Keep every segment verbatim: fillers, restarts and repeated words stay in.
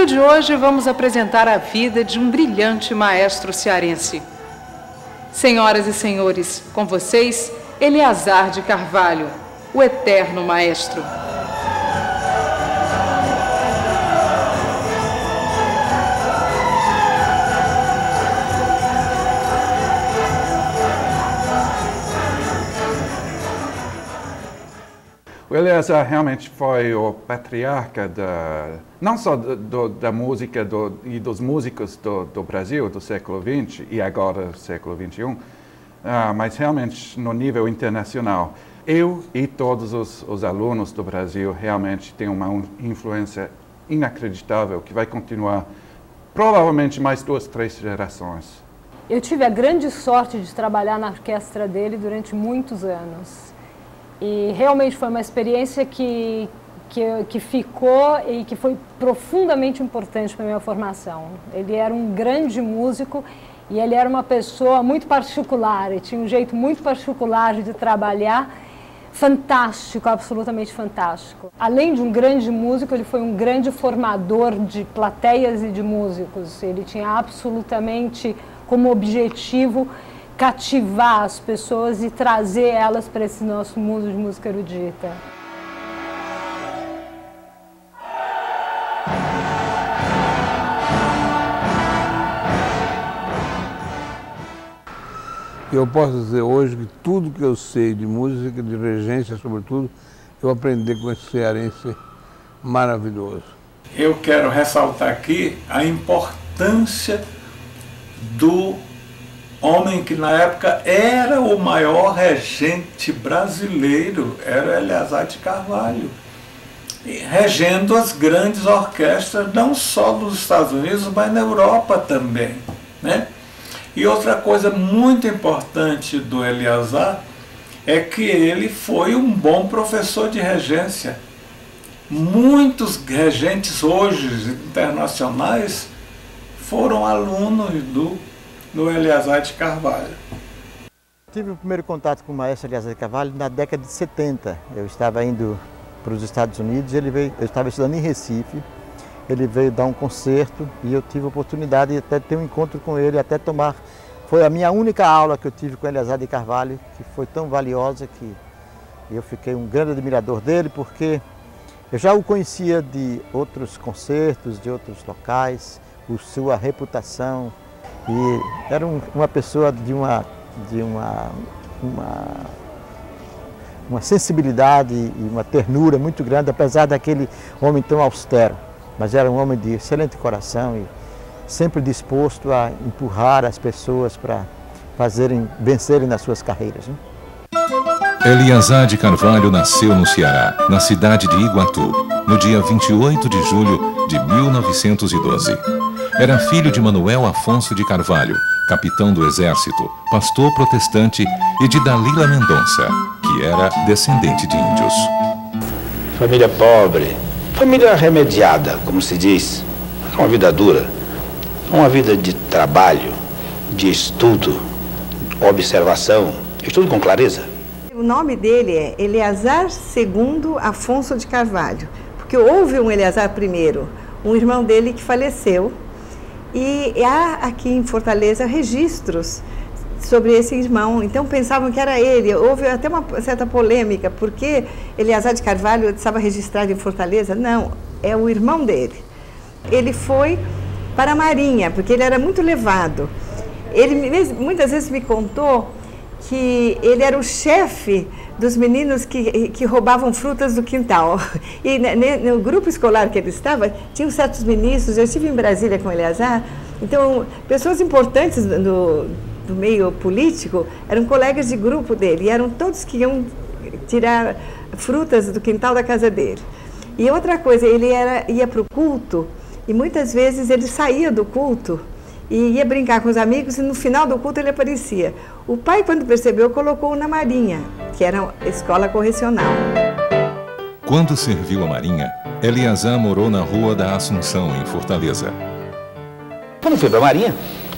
de hoje vamos apresentar a vida de um brilhante maestro cearense. Senhoras e senhores, com vocês, Eleazar de Carvalho, o eterno maestro. O Eleazar realmente foi o patriarca da, não só do, do, da música do, e dos músicos do, do Brasil do século vinte e agora século vinte e um, ah, mas realmente no nível internacional. Eu e todos os, os alunos do Brasil realmente têm uma influência inacreditável que vai continuar provavelmente mais duas, três gerações. Eu tive a grande sorte de trabalhar na orquestra dele durante muitos anos. E realmente foi uma experiência que, que, que ficou e que foi profundamente importante para a minha formação. Ele era um grande músico e ele era uma pessoa muito particular, e tinha um jeito muito particular de trabalhar, fantástico, absolutamente fantástico. Além de um grande músico, ele foi um grande formador de plateias e de músicos. Ele tinha absolutamente como objetivo cativar as pessoas e trazer elas para esse nosso mundo de música erudita. Eu posso dizer hoje que tudo que eu sei de música, de regência, sobretudo, eu aprendi com esse cearense maravilhoso. Eu quero ressaltar aqui a importância do homem que na época era o maior regente brasileiro, era Eleazar de Carvalho, regendo as grandes orquestras, não só dos Estados Unidos, mas na Europa também, né? E outra coisa muito importante do Eleazar é que ele foi um bom professor de regência. Muitos regentes hoje internacionais foram alunos do no Eleazar de Carvalho. Tive o primeiro contato com o maestro Eleazar de Carvalho na década de setenta. Eu estava indo para os Estados Unidos, ele veio, eu estava estudando em Recife, ele veio dar um concerto e eu tive a oportunidade de até ter um encontro com ele, até tomar... Foi a minha única aula que eu tive com o Eleazar de Carvalho, que foi tão valiosa que eu fiquei um grande admirador dele, porque eu já o conhecia de outros concertos, de outros locais, por sua reputação. E era um, uma pessoa de, uma, de uma, uma, uma sensibilidade e uma ternura muito grande, apesar daquele homem tão austero. Mas era um homem de excelente coração e sempre disposto a empurrar as pessoas para fazerem, vencerem nas suas carreiras, né? Eleazar de Carvalho nasceu no Ceará, na cidade de Iguatu, no dia vinte e oito de julho de mil novecentos e doze. Era filho de Manuel Afonso de Carvalho, capitão do exército, pastor protestante, e de Dalila Mendonça, que era descendente de índios. Família pobre, família remediada, como se diz, uma vida dura, uma vida de trabalho, de estudo, observação, estudo com clareza. O nome dele é Eleazar segundo Afonso de Carvalho, porque houve um Eleazar primeiro, um irmão dele que faleceu. E há aqui em Fortaleza registros sobre esse irmão, então pensavam que era ele. Houve até uma certa polêmica, porque Eleazar de Carvalho estava registrado em Fortaleza. Não, é o irmão dele. Ele foi para a Marinha, porque ele era muito levado. Ele muitas vezes me contou que ele era o chefe dos meninos que, que roubavam frutas do quintal. E no grupo escolar que ele estava, tinham certos ministros. Eu estive em Brasília com o Eleazar, então pessoas importantes do, do meio político eram colegas de grupo dele, e eram todos que iam tirar frutas do quintal da casa dele. E outra coisa, ele era, ia para o culto, e muitas vezes ele saía do culto e ia brincar com os amigos, e no final do culto ele aparecia. O pai, quando percebeu, colocou-o na Marinha, que era a escola correcional. Quando serviu a Marinha, Eleazar morou na Rua da Assunção, em Fortaleza. Quando fui para a Marinha,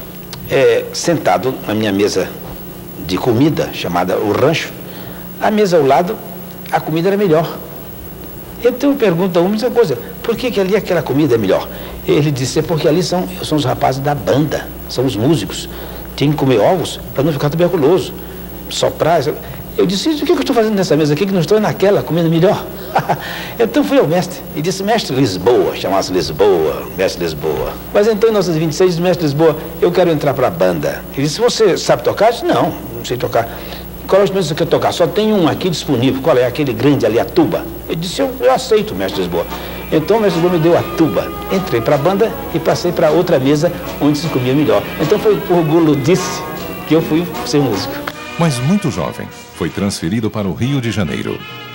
é, sentado na minha mesa de comida, chamada o rancho, a mesa ao lado, a comida era melhor. Então eu pergunto a uma coisa, por que, que ali aquela comida é melhor? Ele disse, é porque ali são, são os rapazes da banda, são os músicos. Tem que comer ovos para não ficar tuberculoso. Soprar. Eu disse, o que eu estou fazendo nessa mesa aqui que não estou naquela, comendo melhor? Então fui ao mestre e disse, mestre Lisboa, chamasse Lisboa, mestre Lisboa. Mas então em mil novecentos e vinte e seis, mestre Lisboa, eu quero entrar para a banda. Ele disse, você sabe tocar? Eu disse, não, não sei tocar. Qual é o instrumento que você quer tocar? Só tem um aqui disponível. Qual é? Aquele grande ali, a tuba. Eu disse, eu, eu aceito, mestre Lisboa. Então o mestre Lisboa me deu a tuba. Entrei para a banda e passei para outra mesa onde se comia melhor. Então foi por orgulho disso que eu fui ser músico. Mas muito jovem, foi transferido para o Rio de Janeiro.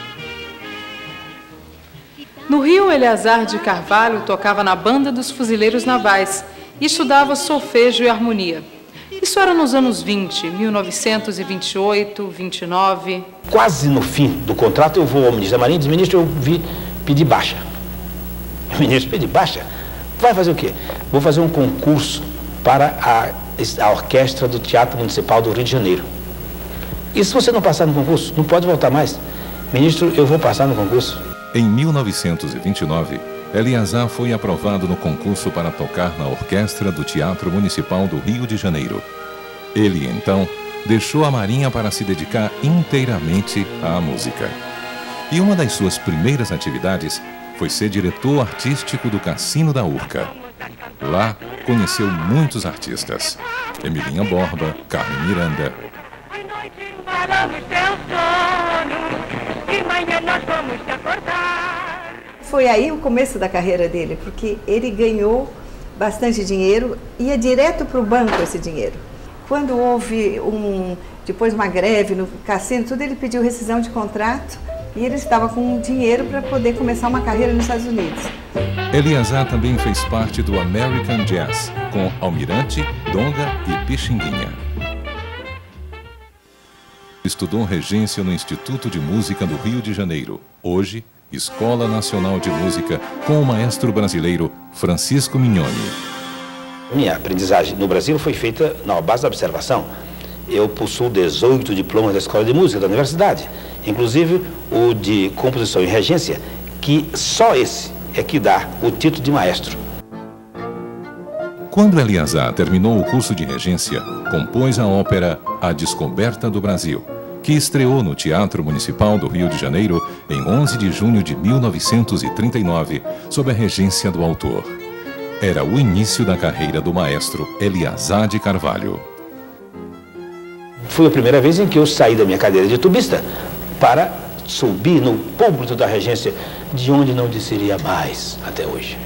No Rio, Eleazar de Carvalho tocava na Banda dos Fuzileiros Navais e estudava solfejo e harmonia. Isso era nos anos vinte, mil novecentos e vinte e oito, vinte e nove. Quase no fim do contrato eu vou ao ministro da Marinha e diz, ministro, eu vi pedir baixa. O ministro, pedir baixa? Vai fazer o quê? Vou fazer um concurso para a, a orquestra do Teatro Municipal do Rio de Janeiro. E se você não passar no concurso, não pode voltar mais. Ministro, eu vou passar no concurso. Em mil novecentos e vinte e nove, Eleazar foi aprovado no concurso para tocar na orquestra do Teatro Municipal do Rio de Janeiro. Ele, então, deixou a Marinha para se dedicar inteiramente à música. E uma das suas primeiras atividades foi ser diretor artístico do Cassino da Urca. Lá, conheceu muitos artistas. Emilinha Borba, Carmen Miranda. Foi aí o começo da carreira dele, porque ele ganhou bastante dinheiro, ia direto para o banco esse dinheiro. Quando houve um, depois uma greve no cassino, tudo, ele pediu rescisão de contrato e ele estava com dinheiro para poder começar uma carreira nos Estados Unidos. Eleazar também fez parte do American Jazz, com Almirante, Donga e Pixinguinha. Estudou regência no Instituto de Música do Rio de Janeiro, hoje Escola Nacional de Música, com o maestro brasileiro Francisco Mignoni. Minha aprendizagem no Brasil foi feita na base da observação. Eu possuo dezoito diplomas da Escola de Música da Universidade, inclusive o de composição e regência, que só esse é que dá o título de maestro. Quando Eleazar terminou o curso de regência, compôs a ópera A Descoberta do Brasil, que estreou no Teatro Municipal do Rio de Janeiro em onze de junho de mil novecentos e trinta e nove, sob a regência do autor. Era o início da carreira do maestro Eleazar de Carvalho. Foi a primeira vez em que eu saí da minha cadeira de tubista para subir no púlpito da regência, de onde não desceria mais até hoje.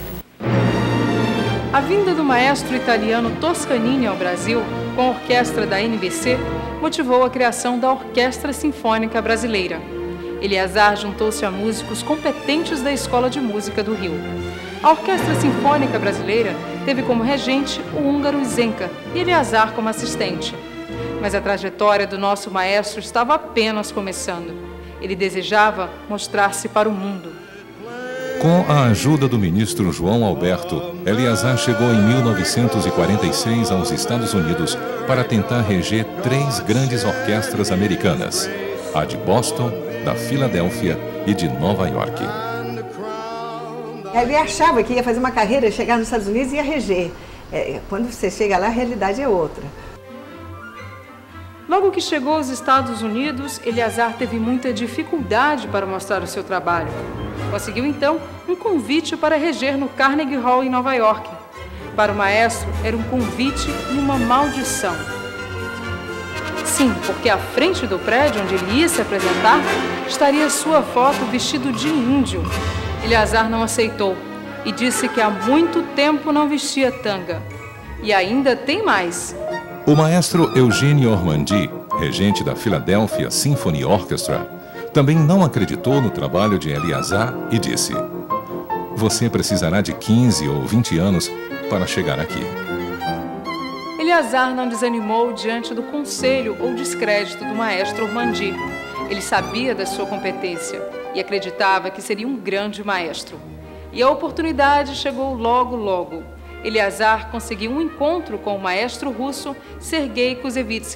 A vinda do maestro italiano Toscanini ao Brasil, com a orquestra da N B C, motivou a criação da Orquestra Sinfônica Brasileira. Eleazar juntou-se a músicos competentes da Escola de Música do Rio. A Orquestra Sinfônica Brasileira teve como regente o húngaro Zenka e Eleazar como assistente. Mas a trajetória do nosso maestro estava apenas começando. Ele desejava mostrar-se para o mundo. Com a ajuda do ministro João Alberto, Eleazar chegou em mil novecentos e quarenta e seis aos Estados Unidos para tentar reger três grandes orquestras americanas, a de Boston, da Filadélfia e de Nova York. Ele achava que ia fazer uma carreira, chegar nos Estados Unidos e ia reger. É, quando você chega lá, a realidade é outra. Logo que chegou aos Estados Unidos, Eleazar teve muita dificuldade para mostrar o seu trabalho. Conseguiu, então, um convite para reger no Carnegie Hall, em Nova York. Para o maestro, era um convite e uma maldição. Sim, porque à frente do prédio onde ele ia se apresentar, estaria sua foto vestido de índio. Eleazar não aceitou e disse que há muito tempo não vestia tanga. E ainda tem mais. O maestro Eugênio Ormandy, regente da Philadelphia Symphony Orchestra, também não acreditou no trabalho de Eleazar e disse: "Você precisará de quinze ou vinte anos para chegar aqui." Eleazar não desanimou diante do conselho ou descrédito do maestro Ormandy. Ele sabia da sua competência e acreditava que seria um grande maestro. E a oportunidade chegou logo, logo. Eleazar conseguiu um encontro com o maestro russo Sergei Kouzevitsky,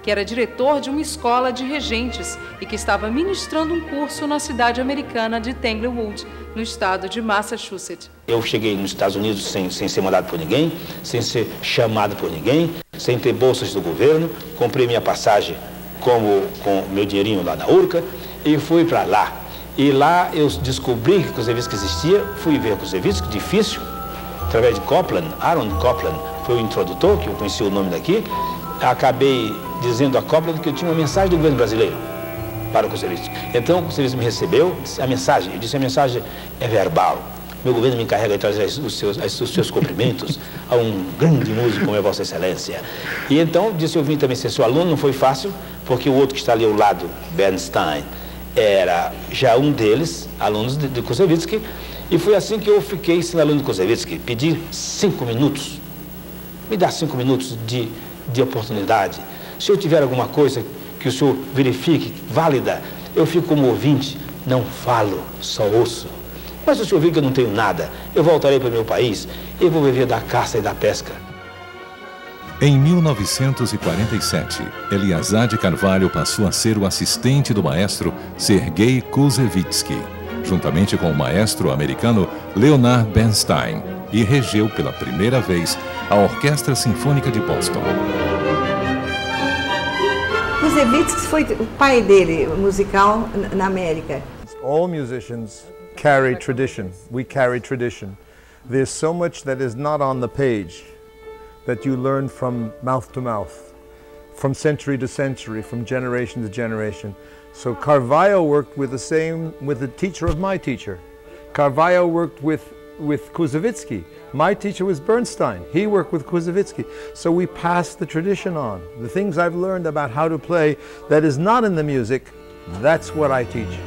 que era diretor de uma escola de regentes e que estava ministrando um curso na cidade americana de Tanglewood, no estado de Massachusetts. Eu cheguei nos Estados Unidos sem, sem ser mandado por ninguém, sem ser chamado por ninguém, sem ter bolsas do governo, comprei minha passagem como, com meu dinheirinho lá na Urca e fui para lá. E lá eu descobri que Kouzevitsky existia, fui ver Kouzevitsky, difícil, através de Copland, Aaron Copland foi o introdutor, que eu conheci o nome daqui, acabei dizendo a Copland que eu tinha uma mensagem do governo brasileiro para o Kouzevitsky. Então o Kouzevitsky me recebeu, disse, a mensagem, eu disse, a mensagem é verbal. Meu governo me encarrega de trazer os seus, os seus cumprimentos a um grande músico como é Vossa Excelência. E então disse, eu vim também ser seu aluno, não foi fácil, porque o outro que está ali ao lado, Bernstein, era já um deles, alunos de, de Kouzevitsky, e foi assim que eu fiquei sendo aluno de Kouzevitsky. Pedi cinco minutos, me dá cinco minutos de, de oportunidade. Se eu tiver alguma coisa que o senhor verifique válida, eu fico como ouvinte, não falo, só ouço. Mas se o senhor vir que eu não tenho nada, eu voltarei para o meu país e vou viver da caça e da pesca. Em mil novecentos e quarenta e sete, Eliazar de Carvalho passou a ser o assistente do maestro Sergei Kouzevitsky, juntamente com o maestro americano Leonard Bernstein, e regeu pela primeira vez a Orquestra Sinfônica de Boston. Kouzevitsky foi o pai dele, musical, na América. All musicians carry tradition. We carry tradition. There's so much that is not on the page that you learn from mouth to mouth, from century to century, from generation to generation. So Carvalho worked with the same, with the teacher of my teacher. Carvalho worked with, with Kouzevitsky. My teacher was Bernstein. He worked with Kouzevitsky. So we passed the tradition on. The things I've learned about how to play that is not in the music, that's what I teach.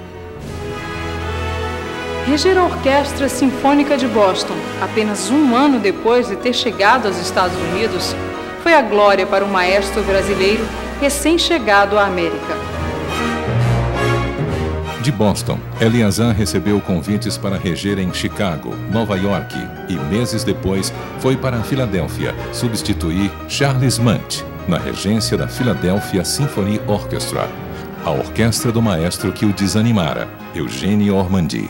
Reger a Orquestra Sinfônica de Boston, apenas um ano depois de ter chegado aos Estados Unidos, foi a glória para um maestro brasileiro recém-chegado à América. De Boston, Eliazar recebeu convites para reger em Chicago, Nova York e, meses depois, foi para a Filadélfia substituir Charles Munt na regência da Philadelphia Symphony Orchestra, a orquestra do maestro que o desanimara, Eugène Ormandy.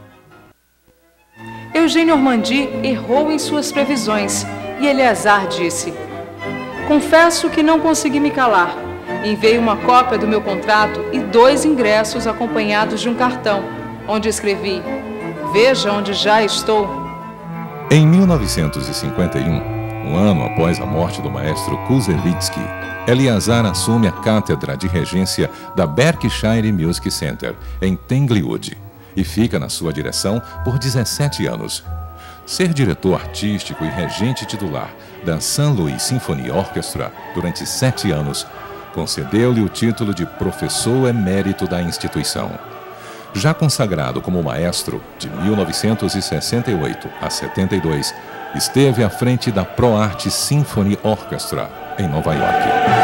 Eugène Ormandy errou em suas previsões e Eliazar disse: confesso que não consegui me calar. Enviei uma cópia do meu contrato e dois ingressos acompanhados de um cartão, onde escrevi: veja onde já estou. Em mil novecentos e cinquenta e um, um ano após a morte do maestro Kouzevitsky, Eliazar assume a cátedra de regência da Berkshire Music Center, em Tanglewood, e fica na sua direção por dezessete anos. Ser diretor artístico e regente titular da Saint Louis Symphony Orchestra durante sete anos concedeu-lhe o título de professor emérito da instituição. Já consagrado como maestro, de mil novecentos e sessenta e oito a setenta e dois, esteve à frente da ProArt Symphony Orchestra, em Nova York.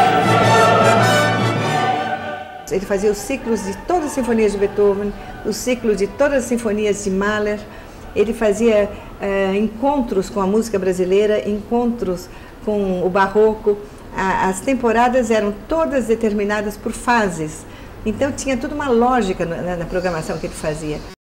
Ele fazia os ciclos de todas as sinfonias de Beethoven, os ciclos de todas as sinfonias de Mahler. Ele fazia uh, encontros com a música brasileira, encontros com o barroco. A, as temporadas eram todas determinadas por fases. Então tinha toda uma lógica na, na programação que ele fazia.